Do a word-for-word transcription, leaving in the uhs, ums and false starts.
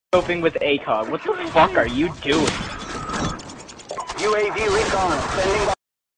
Scoping with A C O G. What the fuck are you doing? U A V recon, sending by.